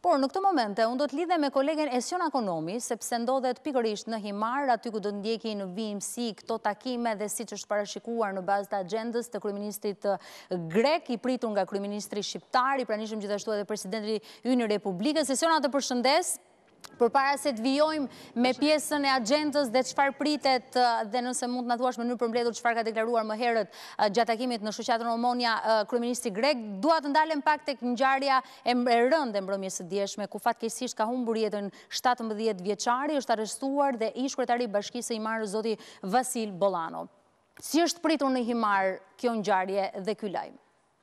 Por në këtë momente, unë do të lidhe me kolegen Esion Akonomi, sepse ndodhet pikërisht në Himar, aty ku do të ndjekin vimësi këto takime dhe siç është parashikuar në bazë të agjendës të kryeministrit grek, i pritur nga kryeministri shqiptar, i pranishëm gjithashtu edhe presidenti ynë i Republikës. Esion, të përshëndes. Përpara se të vijojmë me pjesën e agjendës dhe çfarë pritet dhe nëse mund të na thuash në mënyrë përmbledhur çfarë ka deklaruar më herët gjatë takimit në shoqatën Omonia kryeministri grek, dua të ndalem pak tek ngjarja e rëndë e mbrëmjes së dieshme, ku fatkeqësisht ka humbur jetën 17 vjeçari, është arrestuar dhe ish kryetari i Bashkisë së Himarës zoti Vasil Bollano. Si është pritur në Himar kjo ngjarje dhe ky lajm?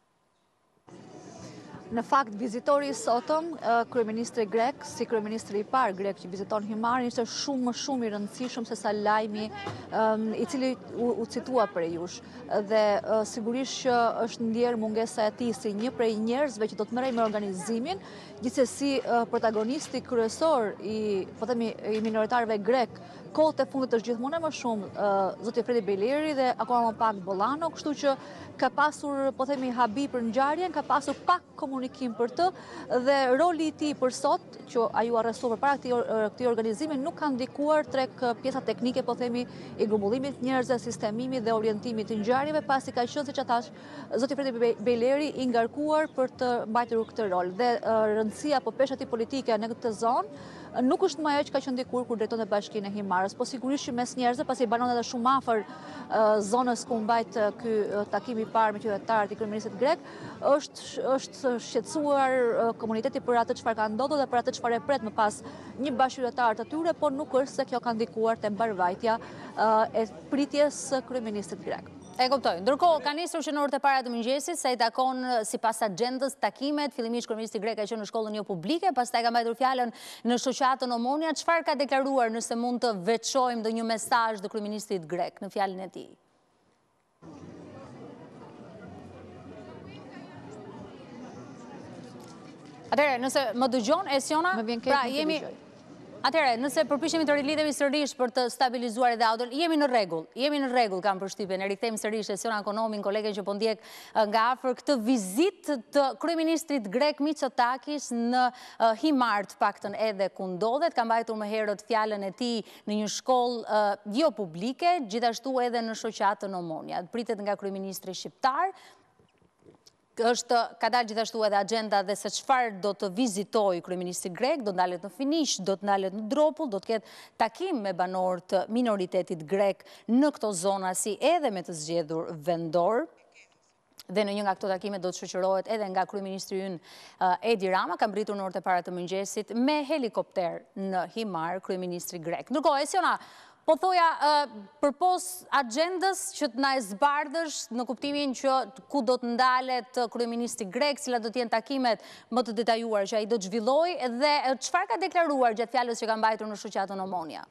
Në fakt, vizitori i sotëm, kryeministri grek, si kryeministri i parë grek që viziton Himarin, ishte shumë i rëndësishëm se sa lajmi i cili u citua për jush. Dhe sigurisht që është ndjerë mungesa e tij si një prej njerëzve që do të merrej me organizimin, gjithsesi protagonisti kryesor i minoritarëve grek, kohët e fundit është gjithmonë më shumë zoti Fredi Bejleri dhe akoma më pak Bollano, kështu që ka pasur, habi për ngjarjen, ka pasur pak komunikim për të dhe roli i tij për sot, që ai u arrestua përpara këtij organizimi, nuk ka ndikuar tek pjesa teknike, i grumbullimit njerëzve, sistemimit dhe orientimit të ngjarjeve, pasi ka qenë, siç thash, zoti Fredi Bejleri i ngarkuar për të mbajtur këtë rol. Dhe rëndësia apo pesha e tij politike në këtë zonë nuk është më ajo që ka qenë dikur kur drejtonte Bashkinë e Himarës, po sigurisht që mes njerëzve, pasi banon edhe shumë afër zonës ku mbajt ky takim i parë me qytetarët i kryeministit grek, është shqetësuar komuniteti për atë çfarë ka ndodhur dhe për atë çfarë e pret më pas një bashkëqytetar të tyre, por nuk është se kjo ka ndikuar te mbarvajtja e pritjes së kryeministit grek. E kuptoj. Ndërkohë, ka nisur që në orët e para të mëngjesit, sa i takon sipas agjendës takimet, fillimisht kryeministri grek ka qenë në shkollën jo publike, pastaj ka mbajtur fjalën në shoqatën Omonia. Çfarë ka deklaruar, nëse mund të veçojmë ndonjë mesazh të kryeministrit grek në fjalën e tij? Atëherë, nëse më dëgjon Esiona, pra jemi Atëherë, nëse përpiqemi të rilidhemi sërish për të stabilizuar edhe audion, jemi në rregull, kam përshtypjen. E rikthejmë sërish Esion Akonomin, kolegen që po ndjek nga afër këtë vizitë të kryeministrit grek Mitsotakis në Himar, të paktën edhe ku ndodhet. Ka mbajtur më herët fjalën e tij në një shkollë jo publike, gjithashtu edhe në shoqatën Omonia. Pritet nga kryeministri shqiptar. Ka dalë gjithashtu edhe agenda dhe se çfarë do të vizitoj kryeministri grek, do ndalet në Finish, do të ndalet në Dropull, do të ketë takim me banorët të minoritetit grek në këto zona, si edhe me të zgjedhur vendor. Dhe në një nga këto takime do të shoqërohet edhe nga kryeministri ynë Edi Rama, ka mbritur në orët e para të mëngjesit me helikopter në Himar kryeministri grek. Ndërkohë, Esiona, po thoja, përpos agjendës që të na e zbardhësh në kuptimin që ku do të ndalet kryeministri grek, cilat do të jenë takimet më të detajuar që ai do të zhvillojë dhe çfarë ka deklaruar gjatë fjalës që ka mbajtur në shoqatën Omonia?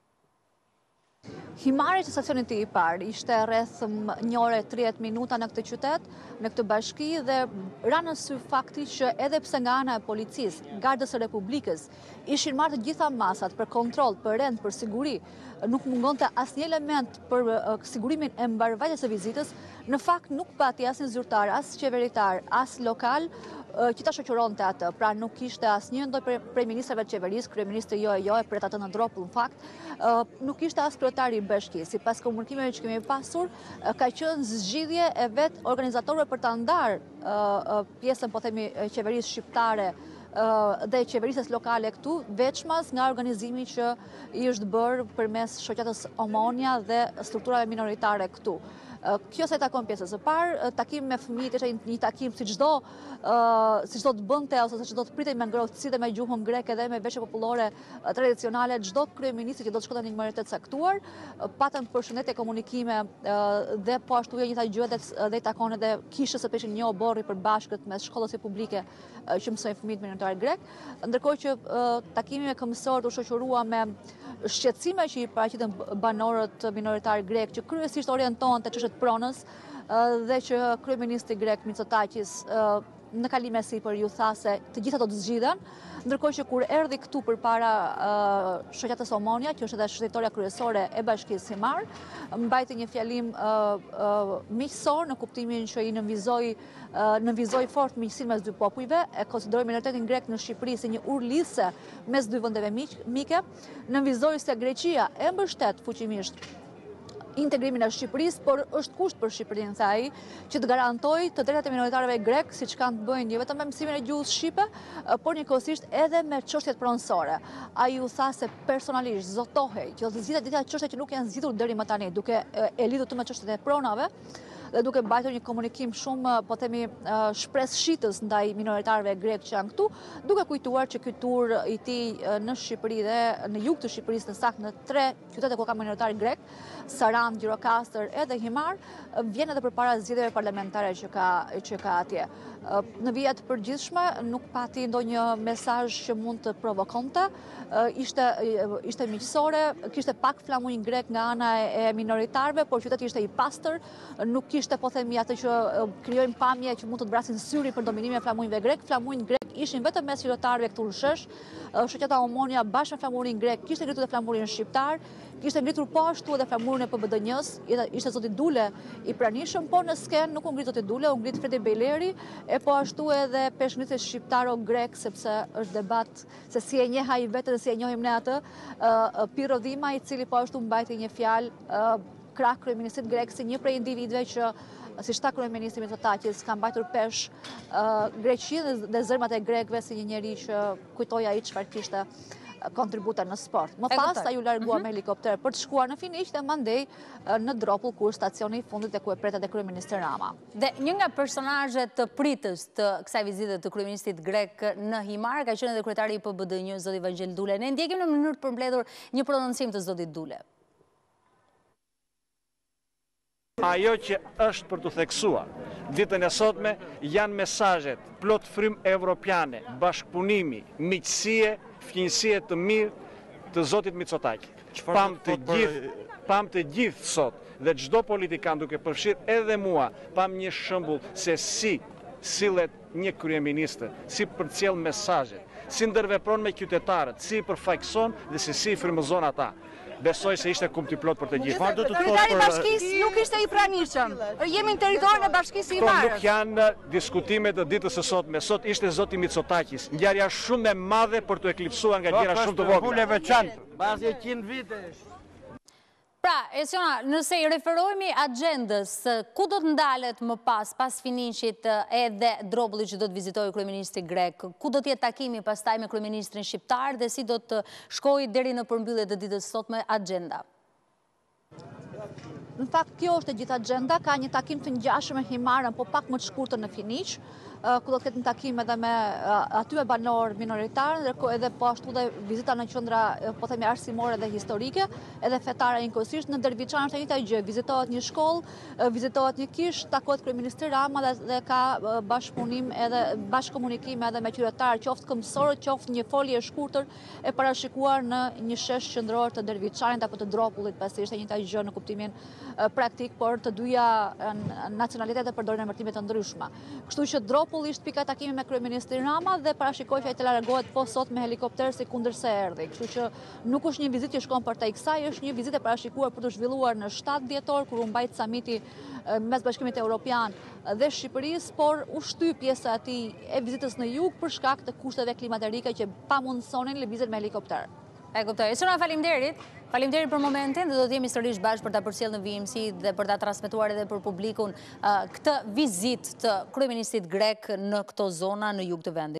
Himari që stacionit i parë ishte rreth 1 orë e 30 minuta në këtë qytet, në këtë bashki dhe ra në sy fakti që edhe pse nga ana e policisë, Gardës së Republikës, ishin marrë të gjitha masat për kontroll, për rend, për siguri, nuk mungonte asnjë element për sigurimin e mbarvajtjes së vizitës, në fakt nuk pati asnjë zyrtar, as qeveritar, as lokal që ta shoqëronte atë. Pra nuk ishte asnjë prej ministrave të qeverisë, kryeministri e pret atë në Dropull, në fakt, nuk ishte as kryetari i bashkisë. Sipas komunikimeve që kemi pasur, ka qenë zgjidhje e vet organizatorëve për ta ndarë pjesën, qeverisë shqiptare dhe qeverisës lokale këtu, veçmas nga organizimi që i është bërë përmes shoqatës Omonia dhe strukturave minoritare këtu. Kjo sa i takon pjesës së parë, takim me fëmijët ishte një takim si çdo të bënte ose si çdo të pritej me ngrohtësi dhe me gjuhën greke dhe me veshje popullore tradicionale çdo kryeministri që do të shkonte në një minoritet caktuar, patën përshëndetje, komunikime dhe po ashtu një njëjta gjë dhe i takon edhe kishës së peshin një oborri për bashkët mes shkollës publike që mësojnë fëmijët minoritar grek, ndërkohë që takimi me këmbësorët u shoqërua me shqetësime që i paraqiten banorët minoritar grek që kryesisht orientohen te çështjet pronës dhe që kryeministri grek Mitsotakis në kalime sipër ju tha se të gjitha do të zgjidhen, ndërkohë që kur erdhi këtu përpara shoqatës Omonia, që është edhe shëtitoria kryesore e Bashkisë Himar, mbajti një fjalim miqësor në kuptimin që i nënvizoi fort miqësinë mes dy popujve, e konsideroi minoritetin grek në Shqipëri si një urë lidhëse mes dy vendeve mike, nënvizoi se Greqia e mbështet fuqimisht integrimin e Shqipërisë, por është kusht për Shqipërinë, tha ai, që të garantojë të drejtat e minoritarëve grek, siç kanë të bëjnë jo vetëm me mësimin e gjuhës shqipe, por njëkohësisht edhe me çështjet pronësore. Ai u tha se personalisht zotohej që të zgjidhet disa çështje që nuk janë zgjidhur deri më tani, duke e lidhur me çështjet e pronave, dhe duke mbajtur një komunikim shumë, po themi, shpresshitës ndaj minoritarëve grek që janë këtu, duke kujtuar që ky tur i tij në Shqipëri dhe në jug të Shqipërisë, në saktë në 3 qytete ku ka minoritar grek, Sarand, Gjirokastër edhe Himar, vjen edhe përpara zgjedhjeve parlamentare që ka atje. Në vijat përgjithshme nuk pati ndonjë mesazh që mund të provokonte, ishte miqësore, kishte pak flamurin grek nga ana e minoritarëve, por qyteti ishte i pastër, nuk kishte, po themi, atë që krijojnë pamje që mund të brasin syri për dominimin e flamurinëve grek. Flamurin grek ishin vetëm mes qytetarëve këtu në shesh. Shoqata Omonia bashkë me flamurin grek kishte ngritur edhe flamurin shqiptar, kishte ngritur po ashtu edhe flamurin e PBDN-s, ishte zoti Dule i pranishëm, por në sken nuk u ngrit zoti Dule, u ngrit Fredi Bejleri, e po ashtu edhe peshngritës shqiptaro-grek, sepse është debat se si e njeh ai vetë dhe si e njohim ne atë, Pirro Dhima, i cili po ashtu mbajti një fjalë krah kryeministit grek si një prej individëve që, si shta kryeministri Mitsotakis, ka mbajtur pesh Greqinë dhe zërmat e grekëve si një njeri që kujtoi ai çfarë kishte kontributa në sport. Më pas ai u largua me helikopter për të shkuar në Finiq dhe mandej në Dropull, ku stacioni i fundit e ku e pretet e kryeministri Rama. Dhe një nga personazhet të pritës të kësaj vizite të kryeministit grek në Himar ka qenë edhe kryetari i PBDN, zoti Vangel Dule. Ne ndjekim në mënyrë të përmbledhur një prononcim të zotit Dule. Ajo që është për të theksuar ditën e sotme janë mesazhet plot frym evropiane, bashkëpunimi, miqësie, fqinjësie të mirë të zotit Mitsotaki. Pam të gjithë sot dhe çdo politikan, duke përfshirë edhe mua, pam një shembull se si sillet një kryeministër, si përcjell mesazhet, si ndërvepron me qytetarët, si i përfaqëson dhe si i frymëzon ata. Besoj se ishte kumtiplot për të gjithë. Kryetari i bashkisë nuk ishte i pranishëm. Jemi në territorin e bashkisë i Himarës. Nuk janë diskutime të ditës së sotme. Sot ishte zoti Mitsotakis. Ngjarja shumë e madhe për të eklipsuar nga gjëra shumë të vogla. Bazë 100 vitesh. Pra, Esiona, nëse i referohemi agendës, ku do të ndalet më pas Finiqit edhe Dropullit që do të vizitojë kryeministri grek, ku do të jetë takimi pastaj me kryeministrin shqiptar dhe si do të shkojë deri në përmbyllje të ditës sot me agenda? Në fakt, kjo është e gjithë agenda, ka një takim të ngjashëm me Himarën, po pak më të shkurtër në Finiq, ku do të ketë një takim edhe me aty me banor minoritar, ndërkohë edhe po ashtu dhe vizita në qendra, po themi, arsimore dhe historike, edhe fetare njëkohësisht. Në Derviçan është e njëjta gjë, vizitohet një shkollë, vizitohet një kish, takohet kryeministri Rama dhe ka bashkëpunim edhe bashkëkomunikim edhe me qytetarë, qoftë këmbësorë, qoftë një folje e shkurtër e parashikuar në një shesh qendror të Derviçanit apo të Dropullit, pasi është e njëjta gjë në kuptimin praktik, por të dyja nacionalitetet përdorin emërtime të ndryshme. Kështu që Dropulli ishte pika takimi me kryeministrin Rama dhe parashikoj që ai të largohet po sot me helikopter si kundërse erdhi. Kështu që nuk është një vizitë që shkon për te kësaj, është një vizitë e parashikuar për të zhvilluar në 7 dhjetor, kur u mbajt samiti mes Bashkimit Evropian dhe Shqipërisë, por u shty pjesa e tij e vizitës në jug për shkak të kushteve klimatike që pamundsonin lëvizjet me helikopter. E kuptoj. Esiona, faleminderit. Faleminderit për momentin dhe do të jemi sërish bashkë për ta përcjellë në VMC dhe për ta transmetuar edhe për publikun këtë vizitë të kryeministit grek në këto zona në jug të vendit.